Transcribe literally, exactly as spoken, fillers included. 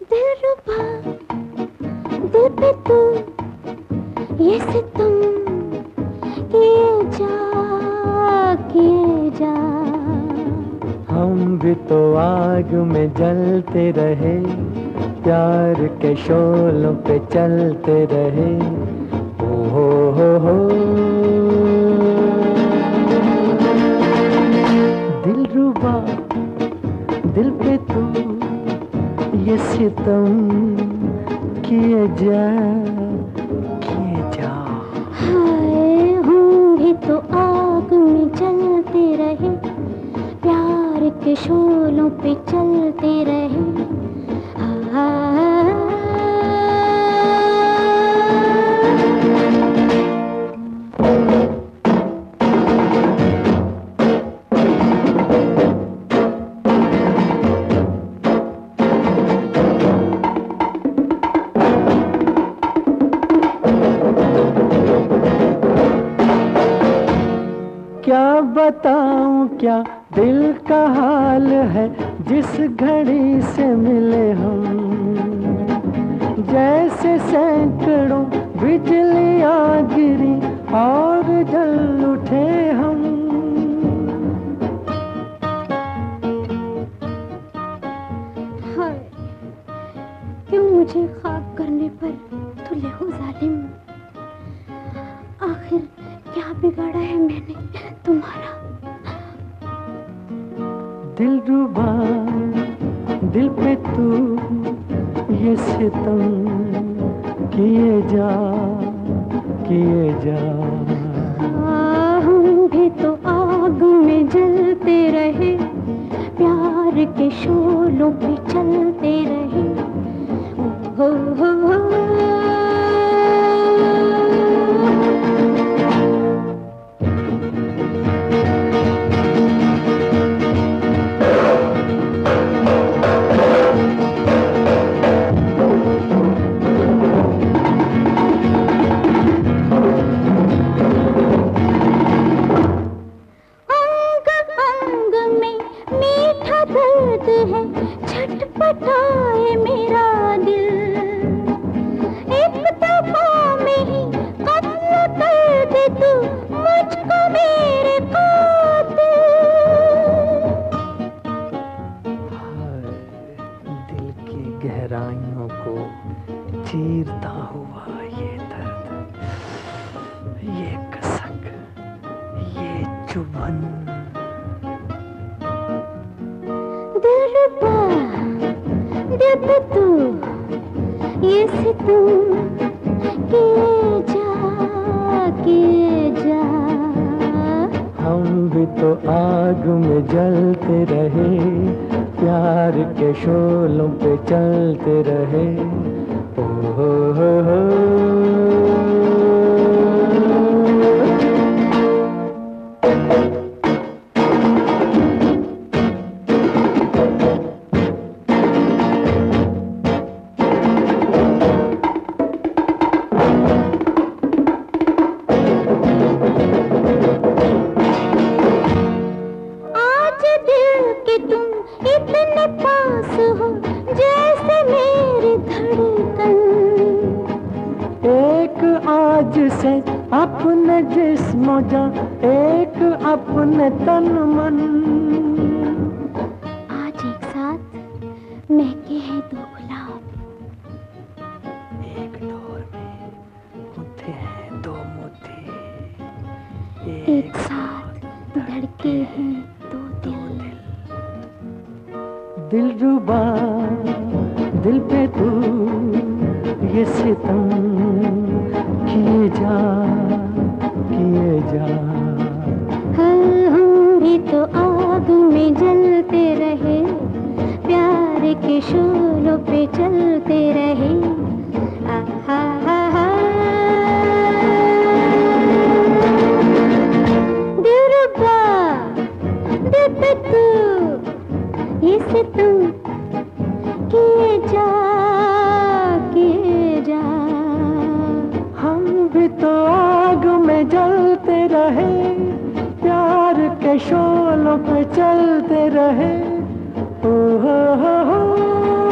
दिलरुबा दिल पे तू ये सितम किए जा किए जा। हम भी तो आग में जलते रहे, प्यार के शोलों पे चलते रहे। ओ हो हो हो दिलरुबा दिल पे तू ये सितम किए जा किए जा। हाय हम भी तो आग में जलते रहे, प्यार के शोलों पे चलते रहे। क्या बताऊं क्या दिल का हाल है, जिस घड़ी से मिले हम जैसे सैकड़ों बिजलियां गिरी और जल उठे हम। हाय क्यों मुझे खाक करने पर तुले हो जालिम। आखिर क्या बिगाड़ा है मैंने तुम्हारा। दिलरुबा दिल पे तू ये सितम किए जा किए जा। हम भी तो आग में जलते रहे, प्यार के शोलों पे चलते रहे। हो हो हो है छटपटाए मेरा दिल। एक दफा में ही कत्ल कर दे तू मुझको मेरे कातिल। हाय दिल की गहराइयों को चीरता हुआ ये दर्द, ये कसक, ये चुभन। दिलरुबा दिल पे तू ये सितम किए जा किए जा। हम भी तो आग में जलते रहे, प्यार के शोलों पे चलते रहे। ओ हो हो हो इतने पास हो जैसे मेरी धड़कन। एक आज से अपने जिस्म जा, एक अपने तन मन। आज एक साथ महके हैं दो गुलाब, एक डोर में गुंथे हैं दो मोती। एक, एक साथ धड़के हैं दो दिल। दिलरुबा दिल पे तू ये सितम किए जा किए जा। हम भी तो आग में जलते रहे, प्यार के शोलों पे चलते रहे। आहा हा हा दिलरुबा दिल पे तू ये सितम किए जा किए जा। हम भी तो आग में जलते रहे, प्यार के शोलों पे चलते रहे। ओ हो हो हो